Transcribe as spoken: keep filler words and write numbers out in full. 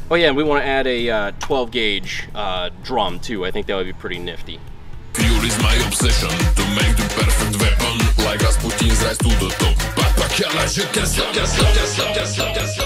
Oh yeah, and we want to add a uh, twelve gauge uh, drum too. I think that would be pretty nifty. Fuel is my obsession to make the perfect weapon. Like Rasputin's rise to the top. Backpack, yeah, like you can stop, can stop, can stop, can stop, can stop.